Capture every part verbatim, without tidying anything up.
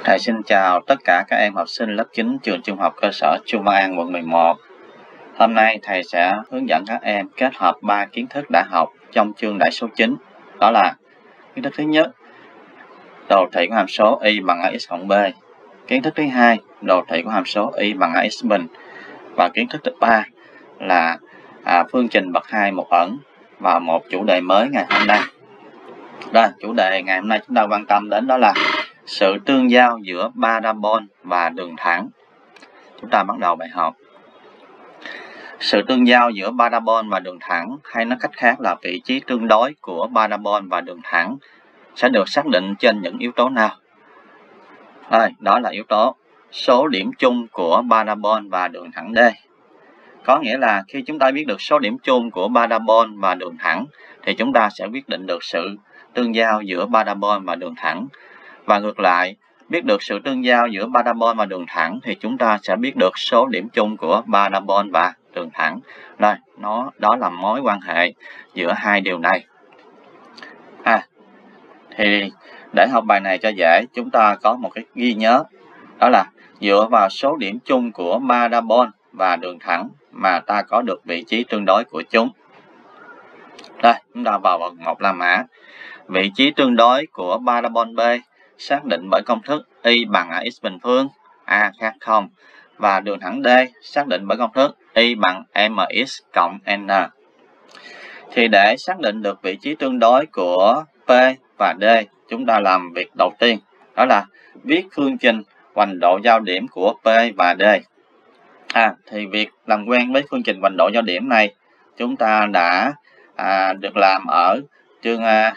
Thầy xin chào tất cả các em học sinh lớp chín trường Trung học cơ sở Chu Văn An, quận mười một. Hôm nay thầy sẽ hướng dẫn các em kết hợp ba kiến thức đã học trong chương đại số chín. Đó là kiến thức thứ nhất, đồ thị của hàm số y bằng ax cộng b. Kiến thức thứ hai, đồ thị của hàm số y bằng ax bình. Và kiến thức thứ ba là à, phương trình bậc hai một ẩn và một chủ đề mới ngày hôm nay. Rồi, chủ đề ngày hôm nay chúng ta quan tâm đến đó là sự tương giao giữa parabol và đường thẳng. Chúng ta bắt đầu bài học. Sự tương giao giữa parabol và đường thẳng, hay nói cách khác là vị trí tương đối của parabol và đường thẳng, sẽ được xác định trên những yếu tố nào? Rồi, đó là yếu tố số điểm chung của parabol và đường thẳng D. Có nghĩa là khi chúng ta biết được số điểm chung của parabol và đường thẳng, thì chúng ta sẽ quyết định được sự tương giao giữa parabol và đường thẳng. Và ngược lại, biết được sự tương giao giữa parabol và đường thẳng thì chúng ta sẽ biết được số điểm chung của parabol và đường thẳng. Đây, nó đó là mối quan hệ giữa hai điều này. À, thì để học bài này cho dễ, chúng ta có một cái ghi nhớ, đó là dựa vào số điểm chung của parabol và đường thẳng mà ta có được vị trí tương đối của chúng. Đây, chúng ta vào phần một la mã. Vị trí tương đối của parabol B xác định bởi công thức y bằng ax bình phương, a khác không, và đường thẳng D xác định bởi công thức y bằng mx cộng n. Thì để xác định được vị trí tương đối của P và D, chúng ta làm việc đầu tiên, đó là viết phương trình hoành độ giao điểm của P và D. À, thì việc làm quen với phương trình hoành độ giao điểm này, chúng ta đã à, được làm ở chương à,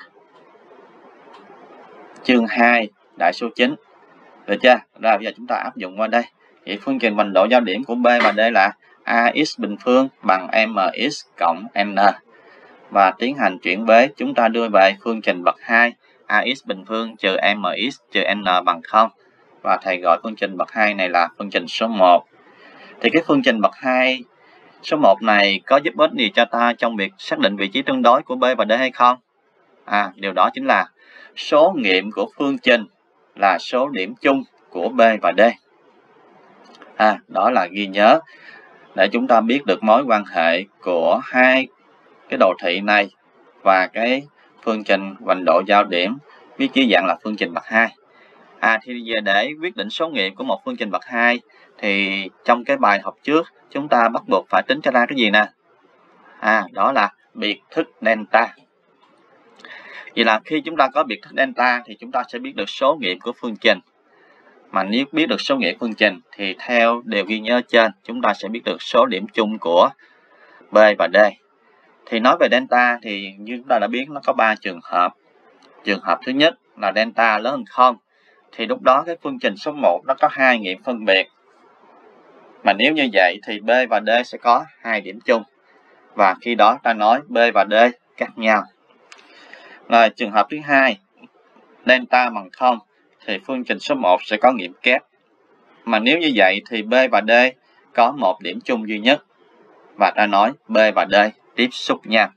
chương hai đại số chín. Được chưa? Rồi bây giờ chúng ta áp dụng qua đây. Thì phương trình hoành độ giao điểm của B và D là ax bình phương bằng mx cộng n. Và tiến hành chuyển bế, chúng ta đưa về phương trình bậc hai, ax bình phương trừ mx trừ n bằng không. Và thầy gọi phương trình bậc hai này là phương trình số một. Thì cái phương trình bậc hai số một này có giúp ích gì cho ta trong việc xác định vị trí tương đối của B và D hay không? À, điều đó chính là số nghiệm của phương trình là số điểm chung của B và D. À, đó là ghi nhớ để chúng ta biết được mối quan hệ của hai cái đồ thị này và cái phương trình hoành độ giao điểm viết dưới dạng là phương trình bậc hai. À, thì giờ để quyết định số nghiệm của một phương trình bậc hai thì trong cái bài học trước chúng ta bắt buộc phải tính cho ra cái gì nè? À, đó là biệt thức delta. Vậy là khi chúng ta có biệt thức delta thì chúng ta sẽ biết được số nghiệm của phương trình. Mà nếu biết được số nghiệm phương trình thì theo điều ghi nhớ trên, chúng ta sẽ biết được số điểm chung của B và D. Thì nói về delta thì như chúng ta đã biết nó có ba trường hợp. Trường hợp thứ nhất là delta lớn hơn không. Thì lúc đó cái phương trình số một nó có hai nghiệm phân biệt. Mà nếu như vậy thì B và D sẽ có hai điểm chung. Và khi đó ta nói B và D cắt nhau. Rồi trường hợp thứ hai, delta bằng không thì phương trình số một sẽ có nghiệm kép. Mà nếu như vậy thì B và D có một điểm chung duy nhất. Và ta nói B và D tiếp xúc nhau.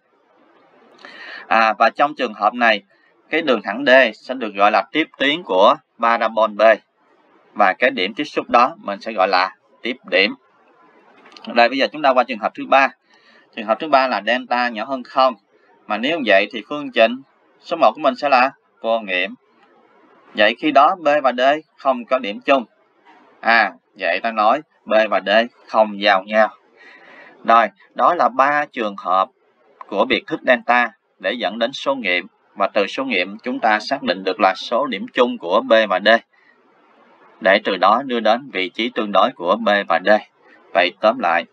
À, và trong trường hợp này, cái đường thẳng D sẽ được gọi là tiếp tuyến của parabol B. Và cái điểm tiếp xúc đó mình sẽ gọi là tiếp điểm. Đây bây giờ chúng ta qua trường hợp thứ ba. Trường hợp thứ ba là delta nhỏ hơn không. Mà nếu vậy thì phương trình số một của mình sẽ là vô nghiệm. Vậy khi đó B và D không có điểm chung. À, vậy ta nói B và D không giao nhau. Rồi, đó là ba trường hợp của biệt thức delta để dẫn đến số nghiệm. Và từ số nghiệm chúng ta xác định được là số điểm chung của B và D. Để từ đó đưa đến vị trí tương đối của B và D. Vậy tóm lại,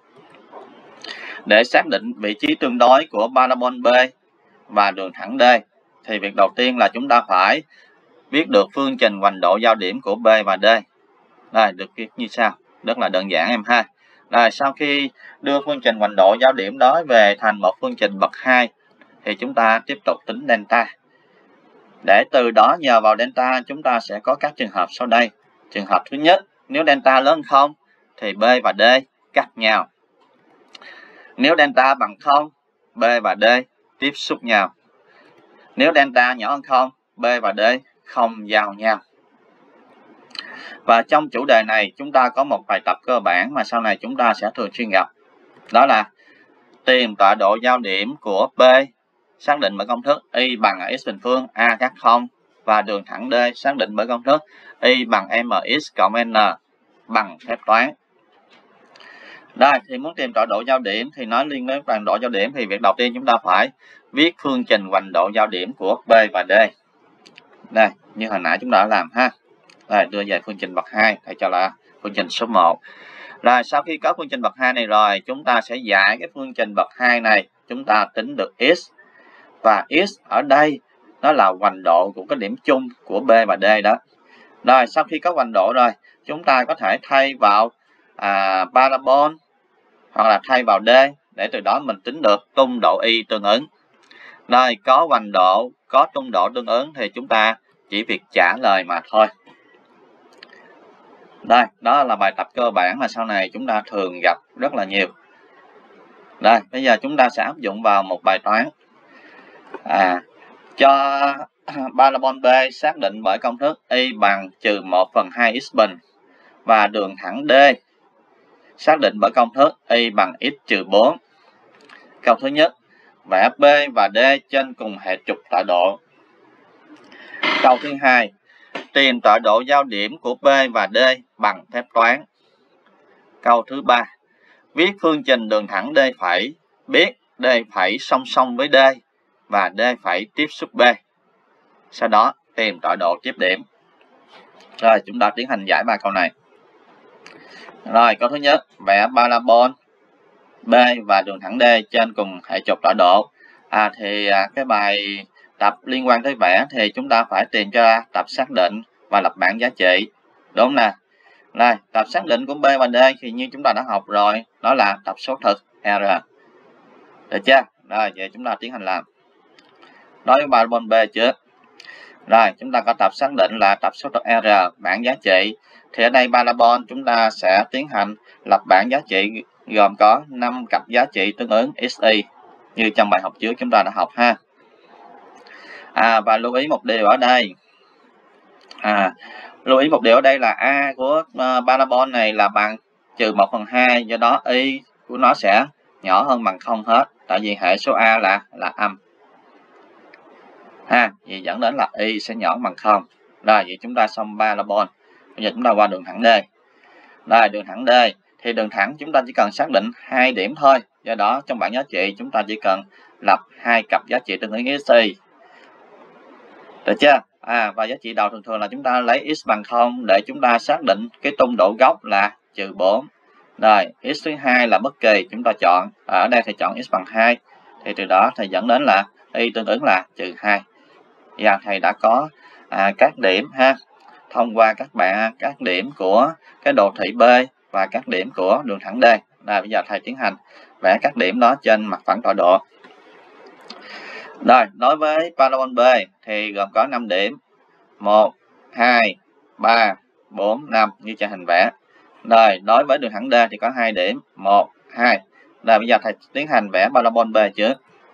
để xác định vị trí tương đối của parabol B và đường thẳng D, thì việc đầu tiên là chúng ta phải viết được phương trình hoành độ giao điểm của B và D. Đây, được viết như sau. Rất là đơn giản em ha. Rồi, sau khi đưa phương trình hoành độ giao điểm đó về thành một phương trình bậc hai, thì chúng ta tiếp tục tính delta. Để từ đó nhờ vào delta chúng ta sẽ có các trường hợp sau đây. Trường hợp thứ nhất, nếu delta lớn hơn không thì B và D cắt nhau. Nếu delta bằng không, B và D tiếp xúc nhau. Nếu delta nhỏ hơn không, B và D không giao nhau. Và trong chủ đề này chúng ta có một bài tập cơ bản mà sau này chúng ta sẽ thường xuyên gặp. Đó là tìm tọa độ giao điểm của P xác định bởi công thức y bằng x bình phương a cắt không và đường thẳng D xác định bởi công thức y bằng mx cộng n bằng phép toán. Đây thì muốn tìm tọa độ giao điểm thì nói liên đến tọa độ giao điểm thì việc đầu tiên chúng ta phải viết phương trình hoành độ giao điểm của P và D. Đây, như hồi nãy chúng ta đã làm ha. Đây, đưa về phương trình bậc hai, thầy cho là phương trình số một. Rồi, sau khi có phương trình bậc hai này rồi, chúng ta sẽ giải cái phương trình bậc hai này, chúng ta tính được x. Và x ở đây nó là hoành độ của cái điểm chung của B và D đó. Rồi, sau khi có hoành độ rồi, chúng ta có thể thay vào à, parabol hoặc là thay vào D để từ đó mình tính được tung độ y tương ứng. Rồi, có hoành độ, có tung độ tương ứng thì chúng ta chỉ việc trả lời mà thôi. Đây, đó là bài tập cơ bản mà sau này chúng ta thường gặp rất là nhiều. Đây, bây giờ chúng ta sẽ áp dụng vào một bài toán. À, cho parabol B xác định bởi công thức y bằng trừ một phần hai x bình và đường thẳng D xác định bởi công thức y bằng x trừ bốn. Câu thứ nhất, vẽ B và D trên cùng hệ trục tọa độ. Câu thứ hai, tìm tọa độ giao điểm của P và D bằng phép toán. Câu thứ ba, viết phương trình đường thẳng D phẩy, biết D phẩy song song với D và D phẩy tiếp xúc B. Sau đó tìm tọa độ tiếp điểm. Rồi chúng ta tiến hành giải ba câu này. Rồi câu thứ nhất, vẽ parabol B và đường thẳng D trên cùng hệ trục tọa độ. À thì à, cái bài tập liên quan tới vẽ thì chúng ta phải tìm cho ra tập xác định và lập bảng giá trị. Đúng nè. Rồi, tập xác định của B và D thì như chúng ta đã học rồi, đó là tập số thực R. Được chưa? Rồi, vậy chúng ta tiến hành làm. Đối với parabol B trước. Rồi, chúng ta có tập xác định là tập số thực R, bảng giá trị. Thì ở đây parabol chúng ta sẽ tiến hành lập bảng giá trị gồm có năm cặp giá trị tương ứng xy như trong bài học trước chúng ta đã học ha. À, và lưu ý một điều ở đây. À, lưu ý một điều ở đây là A của uh, parabol này là bằng trừ một phần hai, do đó y của nó sẽ nhỏ hơn bằng không hết. Tại vì hệ số A là là âm. Ha, vậy dẫn đến là y sẽ nhỏ bằng không. Rồi, vậy chúng ta xong parabol. Bây giờ chúng ta qua đường thẳng D. Rồi, đường thẳng D. Thì đường thẳng chúng ta chỉ cần xác định hai điểm thôi. Do đó trong bảng giá trị chúng ta chỉ cần lập hai cặp giá trị tương ứng xy. Được chưa? À, và giá trị đầu thường thường là chúng ta lấy x bằng không để chúng ta xác định cái tung độ gốc là trừ bốn. Rồi, x thứ hai là bất kỳ, chúng ta chọn. Ở đây thì chọn x bằng hai. Thì từ đó thì dẫn đến là y tương ứng là trừ hai. Và thầy đã có à, các điểm ha. Thông qua các bạn các điểm của cái đồ thị B và các điểm của đường thẳng D. Rồi, bây giờ thầy tiến hành vẽ các điểm đó trên mặt phẳng tọa độ. Rồi, đối với parabol B thì gồm có năm điểm. một, hai, ba, bốn, năm như trên hình vẽ. Rồi, đối với đường thẳng D thì có hai điểm. một, hai. Rồi, bây giờ thầy tiến hành vẽ parabol B trước.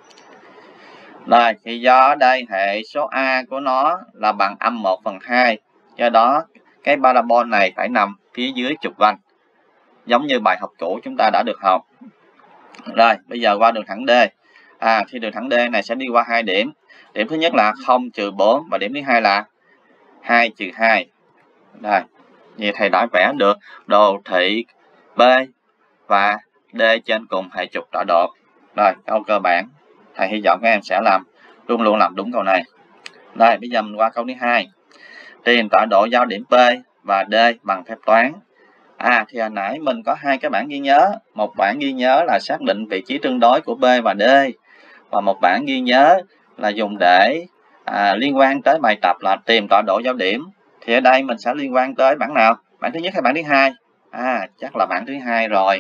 Rồi, thì do ở đây hệ số A của nó là bằng âm một phần hai. Do đó, cái parabol này phải nằm phía dưới trục vành. Giống như bài học cũ chúng ta đã được học. Rồi, bây giờ qua đường thẳng D. À, thì đường thẳng D này sẽ đi qua hai điểm. Điểm thứ nhất là không trừ bốn và điểm thứ hai là hai trừ hai. Rồi, vậy thầy đã vẽ được đồ thị B và D trên cùng hệ trục tọa độ. Rồi, câu cơ bản. Thầy hy vọng các em sẽ làm luôn luôn làm đúng câu này. Rồi, bây giờ mình qua câu thứ hai. Tìm tọa độ giao điểm P và D bằng phép toán. À, thì hồi nãy mình có hai cái bảng ghi nhớ. Một bảng ghi nhớ là xác định vị trí tương đối của B và D. Và một bảng ghi nhớ là dùng để à, liên quan tới bài tập là tìm tọa độ giao điểm. Thì ở đây mình sẽ liên quan tới bảng nào? Bảng thứ nhất hay bảng thứ hai? À, chắc là bảng thứ hai rồi.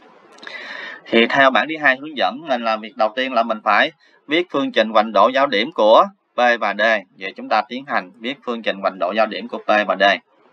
Thì theo bảng thứ hai hướng dẫn mình là việc đầu tiên là mình phải viết phương trình hoành độ giao điểm của P và D. Vậy chúng ta tiến hành viết phương trình hoành độ giao điểm của P và D.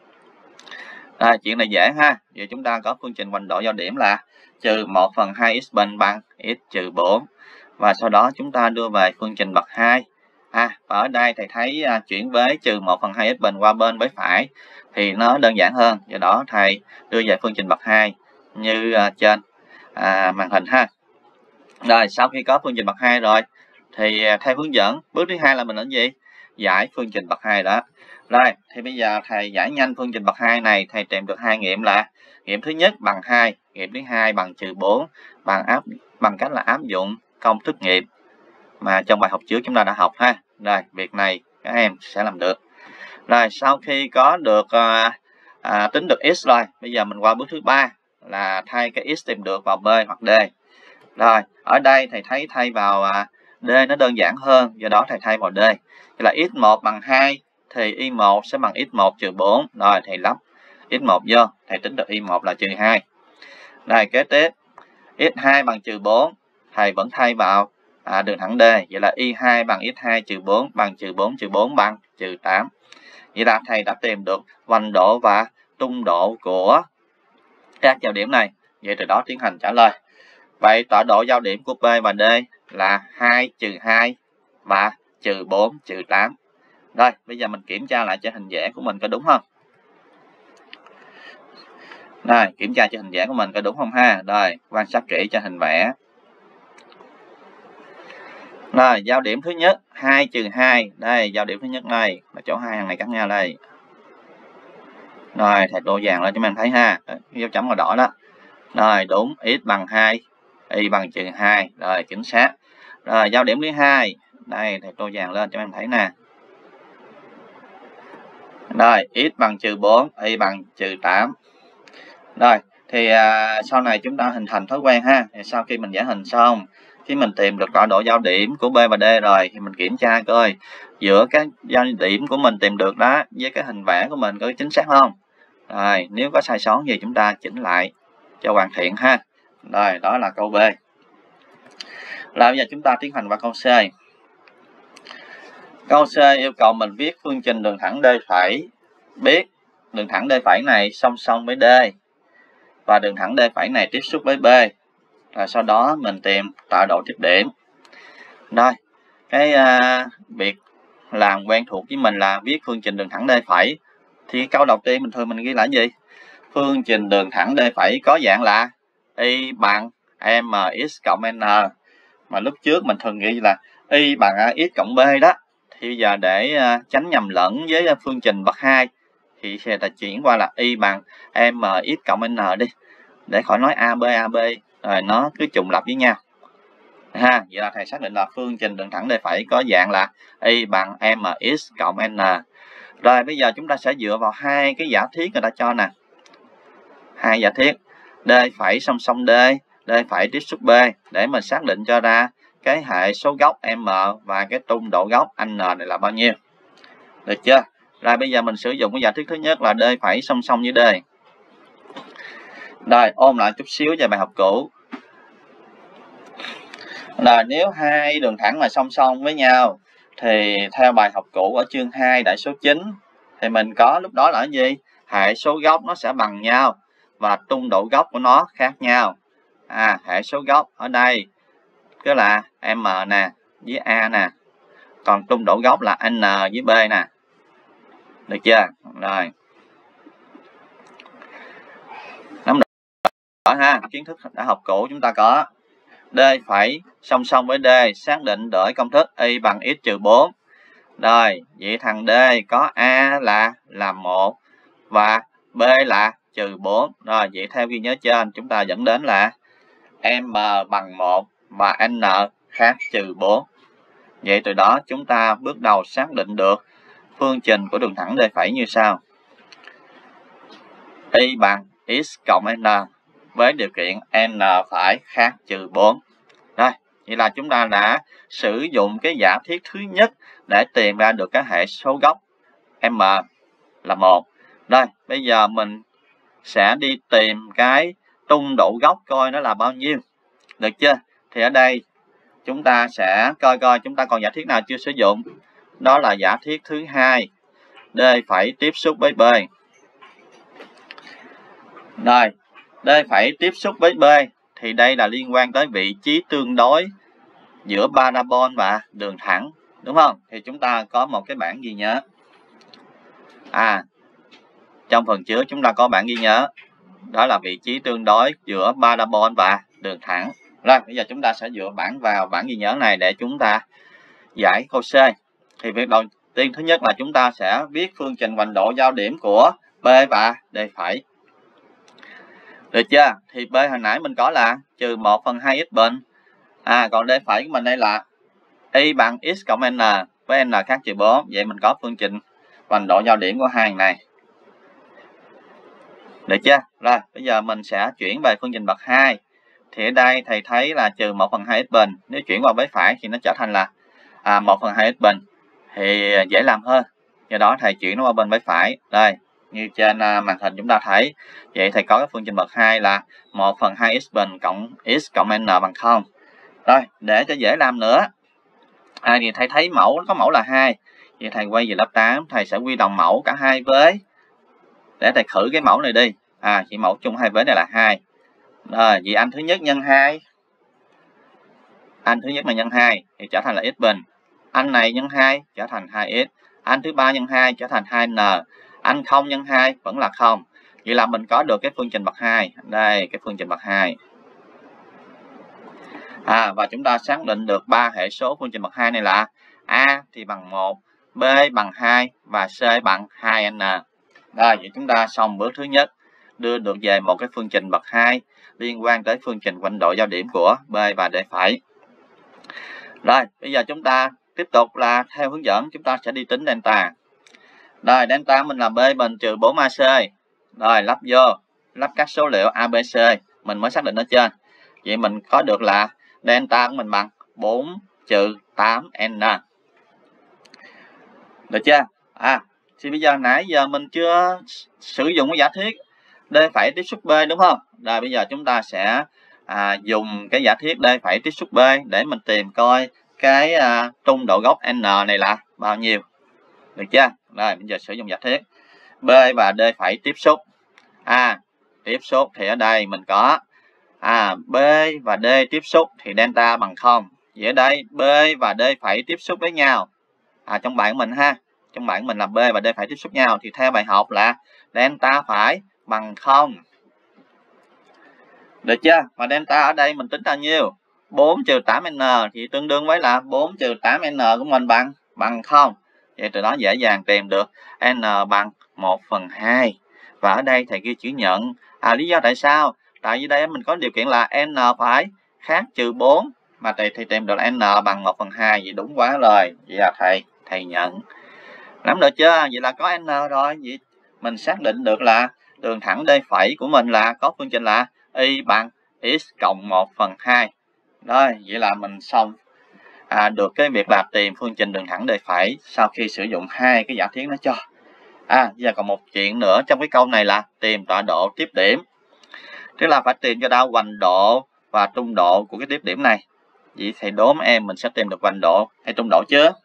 À, chuyện này dễ ha. Vậy chúng ta có phương trình hoành độ giao điểm là trừ một phần hai x bình bằng x trừ bốn. Và sau đó chúng ta đưa về phương trình bậc hai. À, và ở đây thầy thấy à, chuyển vế trừ một phần hai x bình qua bên với phải thì nó đơn giản hơn, do đó thầy đưa về phương trình bậc hai như à, trên à, màn hình ha. Rồi sau khi có phương trình bậc hai rồi thì à, theo hướng dẫn bước thứ hai là mình làm gì? Giải phương trình bậc hai đó. Rồi thì bây giờ thầy giải nhanh phương trình bậc hai này, thầy tìm được hai nghiệm là nghiệm thứ nhất bằng hai, nghiệm thứ hai bằng trừ bốn, bằng áp bằng cách là áp dụng công thức nghiệm mà trong bài học trước chúng ta đã học ha. Rồi việc này các em sẽ làm được. Rồi sau khi có được à, à, tính được x rồi, bây giờ mình qua bước thứ ba là thay cái x tìm được vào b hoặc d. Rồi ở đây thầy thấy thay vào à, d nó đơn giản hơn, do đó thầy thay vào d. Thì là x một bằng hai thì y một sẽ bằng x một trừ bốn. Rồi thầy lắp x một vô, thầy tính được y một là trừ hai. Rồi kế tiếp x hai bằng trừ bốn, thầy vẫn thay vào à, đường thẳng D, vậy là y hai bằng x hai trừ bốn bằng trừ bốn trừ bốn bằng trừ tám. Vậy là thầy đã tìm được vành độ và tung độ của các giao điểm này. Vậy từ đó tiến hành trả lời. Vậy tọa độ giao điểm của P và D là hai trừ hai và trừ bốn trừ tám. Rồi bây giờ mình kiểm tra lại cho hình vẽ của mình có đúng không? Rồi kiểm tra cho hình vẽ của mình có đúng không ha? Rồi quan sát kỹ cho hình vẽ. Rồi giao điểm thứ nhất hai trừ hai, đây giao điểm thứ nhất này là chỗ hai hàng này cắt nhau đây. Rồi thầy tô vàng lên cho mình thấy ha, dấu chấm màu đỏ đó. Rồi đúng, x bằng hai, y bằng trừ hai, rồi chính xác. Rồi giao điểm thứ hai, đây thầy tô vàng lên cho em thấy nè. Rồi x bằng trừ bốn, y bằng trừ tám. Rồi thì à, sau này chúng ta hình thành thói quen ha. Thì sau khi mình vẽ hình xong, khi mình tìm được tọa độ giao điểm của B và D rồi thì mình kiểm tra coi giữa các giao điểm của mình tìm được đó với cái hình vẽ của mình có chính xác không. Rồi nếu có sai sót gì chúng ta chỉnh lại cho hoàn thiện ha. Rồi đó là câu B. Rồi bây giờ chúng ta tiến hành vào câu C. Câu C yêu cầu mình viết phương trình đường thẳng D phẩy, biết đường thẳng D phẩy này song song với D và đường thẳng D phẩy này tiếp xúc với B. Rồi sau đó mình tìm tọa độ tiếp điểm. Rồi cái uh, việc làm quen thuộc với mình là viết phương trình đường thẳng D phẩy. Thì câu đầu tiên mình thường mình ghi là gì? Phương trình đường thẳng D phẩy có dạng là y bằng mx cộng n. Mà lúc trước mình thường ghi là y bằng x cộng b đó. Thì bây giờ để uh, tránh nhầm lẫn với phương trình bậc hai thì sẽ ta chuyển qua là y bằng mx cộng n đi. Để khỏi nói ab ab rồi nó cứ trùng lặp với nhau. Ha, vậy là thầy xác định là phương trình đường thẳng D phẩy có dạng là y bằng mx cộng n. Rồi bây giờ chúng ta sẽ dựa vào hai cái giả thiết người ta cho nè. Hai giả thiết D phẩy song song D, D phẩy tiếp xúc B để mình xác định cho ra cái hệ số góc m và cái tung độ góc n này là bao nhiêu. Được chưa? Rồi bây giờ mình sử dụng cái giả thiết thứ nhất là D phẩy song song với D. Rồi ôm lại chút xíu về bài học cũ. Rồi nếu hai đường thẳng mà song song với nhau thì theo bài học cũ ở chương hai đại số chín thì mình có lúc đó là cái gì? Hệ số góc nó sẽ bằng nhau và tung độ góc của nó khác nhau. À, hệ số góc ở đây cứ là m nè với a nè. Còn tung độ góc là n với b nè. Được chưa? Rồi. Nắm rõ ha, kiến thức đã học cũ chúng ta có D phẩy song song với D xác định đổi công thức y bằng x trừ bốn. Rồi, vậy thằng D có A là là một và B là trừ bốn. Rồi, vậy theo ghi nhớ trên chúng ta dẫn đến là M bằng một và N khác trừ bốn. Vậy từ đó chúng ta bước đầu xác định được phương trình của đường thẳng D phẩy như sau. Y bằng x cộng n với điều kiện n phải khác trừ bốn. Rồi, vậy là chúng ta đã sử dụng cái giả thiết thứ nhất để tìm ra được cái hệ số góc m là một. Rồi, bây giờ mình sẽ đi tìm cái tung độ góc coi nó là bao nhiêu. Được chưa? Thì ở đây chúng ta sẽ coi coi chúng ta còn giả thiết nào chưa sử dụng. Đó là giả thiết thứ hai. D phẩy tiếp xúc với B. Rồi, D phẩy tiếp xúc với B thì đây là liên quan tới vị trí tương đối giữa parabol và đường thẳng đúng không? Thì chúng ta có một cái bảng ghi nhớ. À, trong phần trước chúng ta có bảng ghi nhớ, đó là vị trí tương đối giữa parabol và đường thẳng. Rồi, bây giờ chúng ta sẽ dựa bảng vào bảng ghi nhớ này để chúng ta giải câu C. Thì việc đầu tiên thứ nhất là chúng ta sẽ viết phương trình hoành độ giao điểm của B và D phẩy. Được chưa? Thì B hồi nãy mình có là trừ một phần hai x bình. À, còn D phẩy của mình đây là y bằng x cộng n với n khác trừ bốn. Vậy mình có phương trình hoành độ giao điểm của hai thằng này. Được chưa? Rồi, bây giờ mình sẽ chuyển về phương trình bậc hai. Thì ở đây thầy thấy là trừ một phần hai x bình. Nếu chuyển qua bên phải thì nó trở thành là à, một phần hai x bình. Thì dễ làm hơn. Do đó thầy chuyển nó qua bên bên phải. Đây, như trên uh, màn hình chúng ta thấy. Vậy thầy có cái phương trình bậc hai là một phần hai x bình cộng x cộng n bằng không. Rồi, để cho dễ làm nữa. À, thì thầy thấy mẫu có mẫu là hai. Vậy thầy quay về lớp tám, thầy sẽ quy đồng mẫu cả hai với. Để thầy khử cái mẫu này đi. À, chỉ mẫu chung hai vế này là hai. Rồi, vậy anh thứ nhất nhân hai. Anh thứ nhất là nhân hai thì trở thành là x bình. Anh này nhân hai trở thành hai x. Anh thứ ba nhân hai trở thành hai n. Anh không nhân hai vẫn là không. Vậy là mình có được cái phương trình bậc hai. Đây, cái phương trình bậc hai. À, và chúng ta xác định được ba hệ số phương trình bậc hai này là A thì bằng một, B bằng hai và C bằng hai n. Rồi, vậy chúng ta xong bước thứ nhất, đưa được về một cái phương trình bậc hai liên quan tới phương trình hoành độ giao điểm của B và D phẩy. Rồi, bây giờ chúng ta tiếp tục là theo hướng dẫn chúng ta sẽ đi tính delta. Rồi, delta mình là B bình trừ bốn a xê. Rồi, lắp vô, lắp các số liệu a bê xê mình mới xác định ở trên. Vậy mình có được là delta của mình bằng bốn trừ tám n. Được chưa? À, thì bây giờ nãy giờ mình chưa sử dụng cái giả thiết D phẩy tiếp xúc B đúng không? Rồi bây giờ chúng ta sẽ à, dùng cái giả thiết D phẩy tiếp xúc B để mình tìm coi cái à, trung độ gốc n này là bao nhiêu. Được chưa? Rồi bây giờ sử dụng giả thiết B và D phẩy tiếp xúc. À, tiếp xúc thì ở đây mình có à, B và D tiếp xúc thì delta bằng không. Vậy ở đây B và D phẩy tiếp xúc với nhau. À, trong bài của mình ha. Trong bảng mình là B và D phải tiếp xúc nhau thì theo bài học là delta phải bằng không. Được chưa? Và delta ở đây mình tính bao nhiêu? bốn trừ tám n thì tương đương với là bốn trừ tám n của mình bằng bằng không. Vậy từ đó dễ dàng tìm được n bằng một phần hai. Và ở đây thầy ghi chữ nhận. À, lý do tại sao? Tại vì đây mình có điều kiện là n phải khác trừ bốn mà thầy thì tìm được n bằng một phần hai. Vậy đúng quá rồi. Vậy là thầy thầy nhận. Nắm được chưa? Vậy là có n rồi. Vậy mình xác định được là đường thẳng D phẩy của mình là có phương trình là y bằng x cộng một phần hai. Rồi, vậy là mình xong à, được cái việc là tìm phương trình đường thẳng D phẩy sau khi sử dụng hai cái giả thiết nó cho. À, giờ còn một chuyện nữa trong cái câu này là tìm tọa độ tiếp điểm. Tức là phải tìm cho ra hoành độ và trung độ của cái tiếp điểm này. Vậy thầy đố mấy em mình sẽ tìm được hoành độ hay trung độ chưa?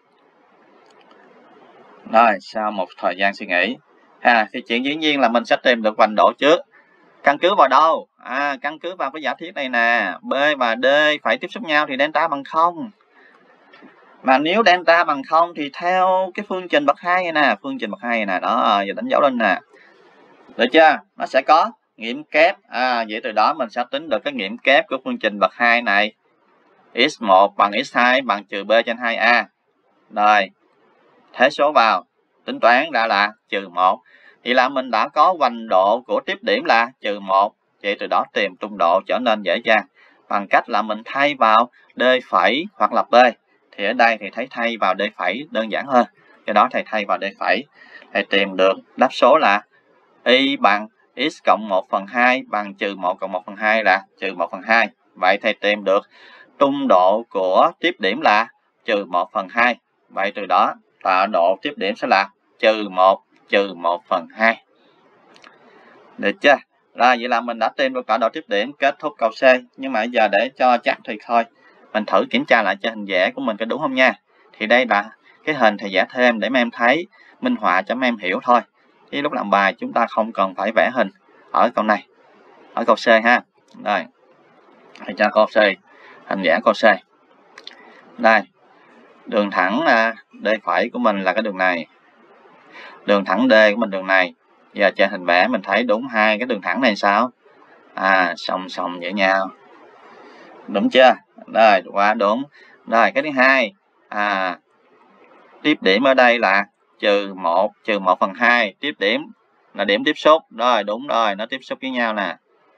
Rồi, sau một thời gian suy nghĩ, à, thì chuyện dĩ nhiên là mình sẽ tìm được hoành độ trước. Căn cứ vào đâu? À, căn cứ vào cái giả thiết này nè. B và D phải tiếp xúc nhau thì delta bằng không. Mà nếu delta bằng không thì theo cái phương trình bậc hai này nè. Phương trình bậc hai này nè. Đó, giờ đánh dấu lên nè. Được chưa? Nó sẽ có nghiệm kép. À, vậy từ đó mình sẽ tính được cái nghiệm kép của phương trình bậc hai này. x một bằng x hai bằng trừ b trên hai a. Rồi. Thế số vào, tính toán ra là trừ một. Vậy là mình đã có hoành độ của tiếp điểm là trừ một. Vậy từ đó tìm trung độ trở nên dễ dàng. Bằng cách là mình thay vào D phẩy hoặc là B. Thì ở đây thì thấy thay vào D phẩy đơn giản hơn. Do đó thầy thay vào D phẩy. Thầy tìm được đáp số là y bằng x cộng một phần hai bằng trừ một cộng một phần hai là trừ một phần hai. Vậy thầy tìm được trung độ của tiếp điểm là trừ một phần hai. Vậy từ đó tọa độ tiếp điểm sẽ là trừ một trừ một phần hai. Được chưa? Rồi, vậy là mình đã tìm được tọa độ tiếp điểm, kết thúc câu C. Nhưng mà bây giờ để cho chắc thì thôi, mình thử kiểm tra lại cho hình vẽ của mình có đúng không nha. Thì đây là cái hình thầy vẽ thêm để mấy em thấy, minh họa cho mấy em hiểu thôi. Chứ lúc làm bài chúng ta không cần phải vẽ hình ở câu này, ở câu C ha. Rồi, thầy cho câu C, hình vẽ câu C. Đây, Đường thẳng à, D phẩy của mình là cái đường này. Đường thẳng D của mình đường này. Giờ trên hình vẽ mình thấy đúng hai cái đường thẳng này sao? À, song song với nhau. Đúng chưa? Rồi, quá đúng. Rồi, cái thứ hai. À, tiếp điểm ở đây là trừ một, trừ một phần hai. Tiếp điểm là điểm tiếp xúc. Rồi, đúng rồi, nó tiếp xúc với nhau nè.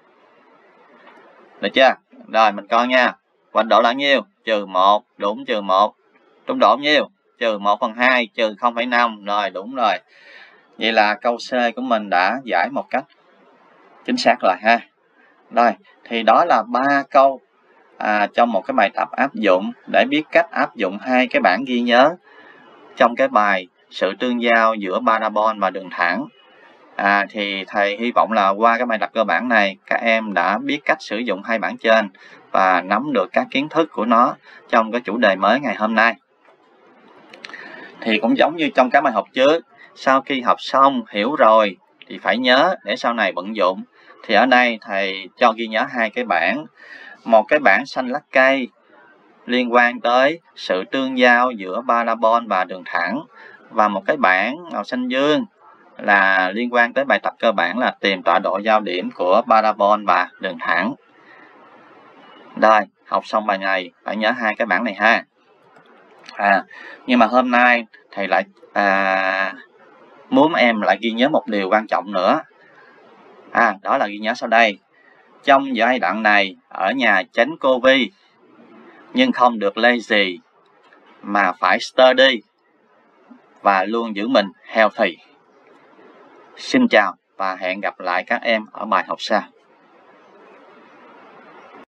Được chưa? Rồi, mình coi nha. Quanh độ là nhiêu? Trừ một, đúng trừ một. Trung độ nhiêu? Trừ một phần hai, trừ không phẩy năm. Rồi, đúng rồi. Vậy là câu C của mình đã giải một cách chính xác rồi ha. Rồi, thì đó là ba câu à, trong một cái bài tập áp dụng để biết cách áp dụng hai cái bảng ghi nhớ trong cái bài sự tương giao giữa parabol và đường thẳng. À, thì thầy hy vọng là qua cái bài tập cơ bản này các em đã biết cách sử dụng hai bảng trên và nắm được các kiến thức của nó trong cái chủ đề mới ngày hôm nay. Thì cũng giống như trong các bài học trước, sau khi học xong hiểu rồi thì phải nhớ để sau này vận dụng. Thì ở đây thầy cho ghi nhớ hai cái bảng. Một cái bảng xanh lá cây liên quan tới sự tương giao giữa parabol và đường thẳng, và một cái bảng màu xanh dương là liên quan tới bài tập cơ bản là tìm tọa độ giao điểm của parabol và đường thẳng. Rồi, học xong bài này phải nhớ hai cái bảng này ha. À, nhưng mà hôm nay thầy lại à, muốn em lại ghi nhớ một điều quan trọng nữa. À, đó là ghi nhớ sau đây. Trong giai đoạn này, ở nhà tránh Covid, nhưng không được lazy, mà phải study và luôn giữ mình healthy. Xin chào và hẹn gặp lại các em ở bài học sau.